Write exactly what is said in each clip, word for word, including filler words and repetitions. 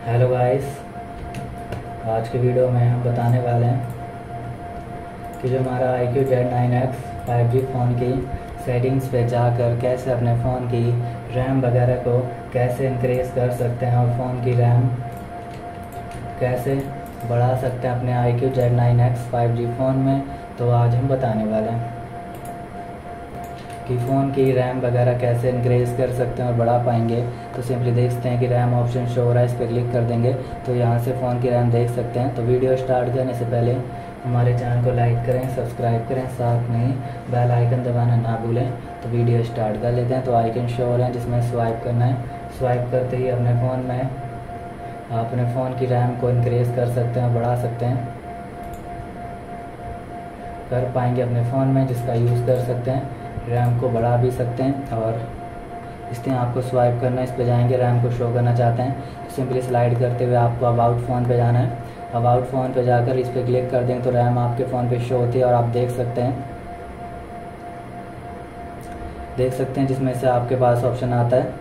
Hello guys, आज के video में हम बताने वाले हैं कि जो हमारा I Q Z nine X five G phone की सेटिंग्स पे जाकर कैसे अपने फ़ोन की रैम वगैरह को कैसे इंक्रीज़ कर सकते हैं और फ़ोन की रैम कैसे बढ़ा सकते हैं अपने I Q Z nine X five G phone में। तो आज हम बताने वाले हैं कि फ़ोन की रैम वगैरह कैसे इंक्रीज़ कर सकते हैं और बढ़ा पाएंगे। तो सिंपली देखते हैं कि रैम ऑप्शन शो हो रहा है, इस पर क्लिक कर देंगे तो यहाँ से फ़ोन की रैम देख सकते हैं। तो वीडियो स्टार्ट करने से पहले हमारे चैनल को लाइक करें, सब्सक्राइब करें, साथ में ही बेल आइकन दबाना ना भूलें। तो वीडियो स्टार्ट कर लेते हैं। तो आइकन शो हो रहे हैं जिसमें स्वाइप करना है। स्वाइप करते ही अपने फ़ोन में आप अपने फ़ोन की रैम को इंक्रीज़ कर सकते हैं, बढ़ा सकते हैं, कर पाएंगे अपने फ़ोन में, जिसका यूज़ कर सकते हैं। रैम को बढ़ा भी सकते हैं और इसलिए आपको स्वाइप करना है, इस पे जाएंगे। रैम को शो करना चाहते हैं तो सिंपली स्लाइड करते हुए आपको अबाउट फ़ोन पे जाना है। अबाउट फ़ोन पे जाकर इस पर क्लिक कर देंगे तो रैम आपके फ़ोन पे शो होती है और आप देख सकते हैं देख सकते हैं जिसमें से आपके पास ऑप्शन आता है।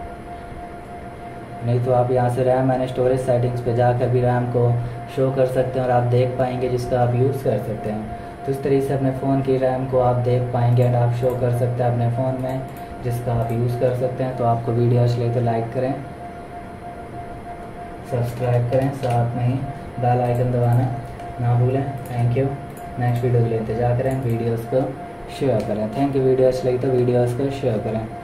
नहीं तो आप यहाँ से रैम एंड स्टोरेज सेटिंग्स पे जाकर भी रैम को शो कर सकते हैं और आप देख पाएंगे जिसका आप यूज़ कर सकते हैं। तो इस तरीके से अपने फ़ोन की रैम को आप देख पाएंगे एंड आप शो कर सकते हैं अपने फ़ोन में, जिसका आप यूज़ कर सकते हैं। तो आपको वीडियो अच्छी लगे तो लाइक करें, सब्सक्राइब करें, साथ में ही बेल आइकन दबाना ना भूलें। Thank you. नेक्स्ट वीडियो के लिए इंतजार करें, वीडियोज़ को शेयर करें। Thank you. वीडियो अच्छी लगी तो वीडियोज़ को शेयर करें।